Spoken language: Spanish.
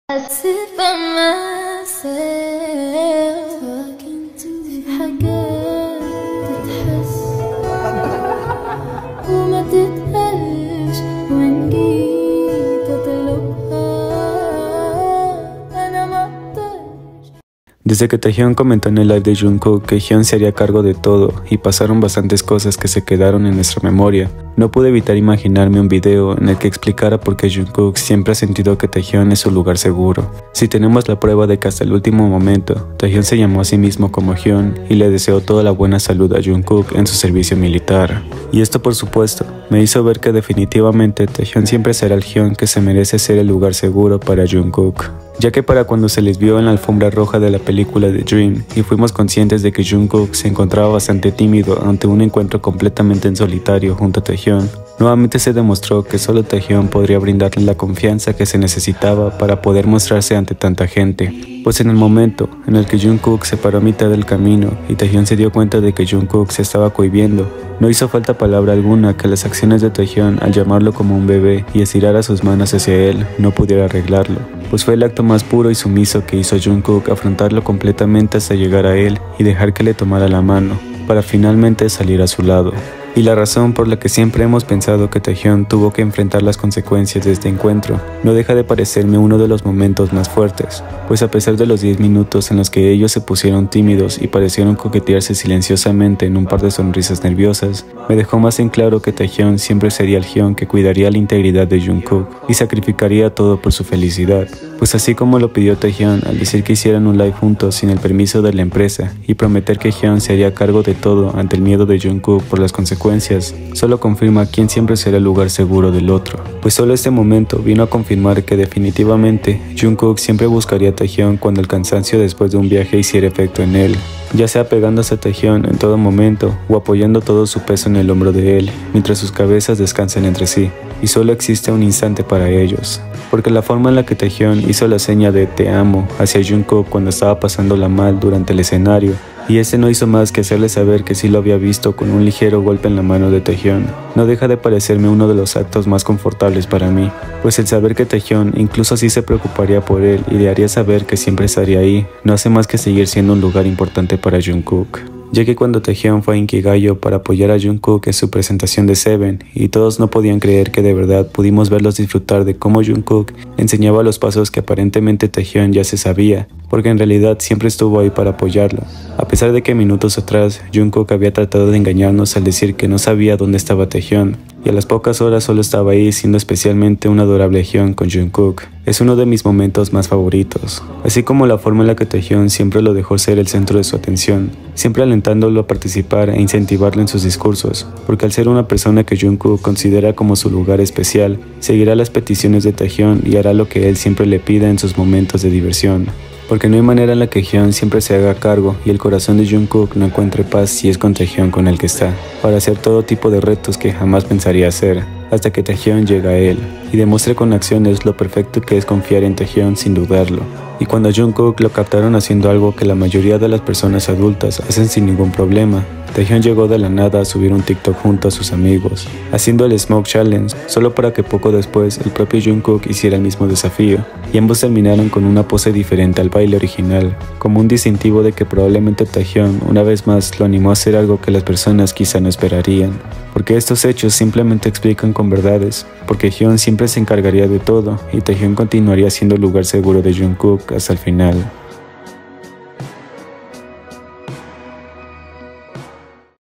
I sit by myself talking to حاجات تتحس وما تتقالش وإن جيت أطلبها أنا مقدرش. Desde que Taehyun comentó en el live de Jungkook que Hyun se haría cargo de todo y pasaron bastantes cosas que se quedaron en nuestra memoria, no pude evitar imaginarme un video en el que explicara por qué Jungkook siempre ha sentido que Taehyun es su lugar seguro. Si tenemos la prueba de que hasta el último momento, Taehyun se llamó a sí mismo como Hyun y le deseó toda la buena salud a Jungkook en su servicio militar. Y esto por supuesto, me hizo ver que definitivamente Taehyun siempre será el Hyun que se merece ser el lugar seguro para Jungkook. Ya que para cuando se les vio en la alfombra roja de la película The Dream y fuimos conscientes de que Jungkook se encontraba bastante tímido ante un encuentro completamente en solitario junto a Taehyun, nuevamente se demostró que solo Taehyun podría brindarle la confianza que se necesitaba para poder mostrarse ante tanta gente. Pues en el momento en el que Jungkook se paró a mitad del camino y Taehyun se dio cuenta de que Jungkook se estaba cohibiendo, no hizo falta palabra alguna que las acciones de Taehyun al llamarlo como un bebé y estirar a sus manos hacia él no pudiera arreglarlo, pues fue el acto más puro y sumiso que hizo Jungkook afrontarlo completamente hasta llegar a él y dejar que le tomara la mano, para finalmente salir a su lado. Y la razón por la que siempre hemos pensado que Taehyun tuvo que enfrentar las consecuencias de este encuentro no deja de parecerme uno de los momentos más fuertes, pues a pesar de los 10 minutos en los que ellos se pusieron tímidos y parecieron coquetearse silenciosamente en un par de sonrisas nerviosas, me dejó más en claro que Taehyun siempre sería el Hyun que cuidaría la integridad de Jungkook y sacrificaría todo por su felicidad. Pues así como lo pidió Taehyun al decir que hicieran un live juntos sin el permiso de la empresa y prometer que Hyun se haría cargo de todo ante el miedo de Jungkook por las consecuencias, solo confirma quién siempre será el lugar seguro del otro. Pues solo este momento vino a confirmar que definitivamente Jungkook siempre buscaría a Taehyun cuando el cansancio después de un viaje hiciera efecto en él, ya sea pegándose a Taehyun en todo momento o apoyando todo su peso en el hombro de él, mientras sus cabezas descansan entre sí, y solo existe un instante para ellos. Porque la forma en la que Taehyun hizo la seña de te amo hacia Jungkook cuando estaba pasándola mal durante el escenario, y este no hizo más que hacerle saber que sí lo había visto con un ligero golpe en la mano de Taehyun, no deja de parecerme uno de los actos más confortables para mí, pues el saber que Taehyun incluso así se preocuparía por él y le haría saber que siempre estaría ahí, no hace más que seguir siendo un lugar importante para Jungkook. Ya que cuando Taehyun fue a Inkigayo para apoyar a Jungkook en su presentación de Seven y todos no podían creer que de verdad pudimos verlos disfrutar de cómo Jungkook enseñaba los pasos que aparentemente Taehyun ya se sabía, porque en realidad siempre estuvo ahí para apoyarlo, a pesar de que minutos atrás Jungkook había tratado de engañarnos al decir que no sabía dónde estaba Taehyun, y a las pocas horas solo estaba ahí siendo especialmente un adorable Hyun con Jungkook. Es uno de mis momentos más favoritos, así como la forma en la que Taehyun siempre lo dejó ser el centro de su atención, siempre alentándolo a participar e incentivarlo en sus discursos, porque al ser una persona que Jungkook considera como su lugar especial, seguirá las peticiones de Taehyun y hará lo que él siempre le pida en sus momentos de diversión. Porque no hay manera en la que Hyun siempre se haga cargo y el corazón de Jungkook no encuentre paz si es con Taehyun con el que está, para hacer todo tipo de retos que jamás pensaría hacer, hasta que Taehyun llega a él, y demuestre con acciones lo perfecto que es confiar en Taehyun sin dudarlo. Y cuando a Jungkook lo captaron haciendo algo que la mayoría de las personas adultas hacen sin ningún problema, Taehyun llegó de la nada a subir un TikTok junto a sus amigos, haciendo el Smoke Challenge, solo para que poco después el propio Jungkook hiciera el mismo desafío, y ambos terminaron con una pose diferente al baile original, como un distintivo de que probablemente Taehyun una vez más lo animó a hacer algo que las personas quizá no esperarían. Porque estos hechos simplemente explican con verdades, porque Hyun siempre se encargaría de todo y Taehyun continuaría siendo el lugar seguro de Jungkook hasta el final.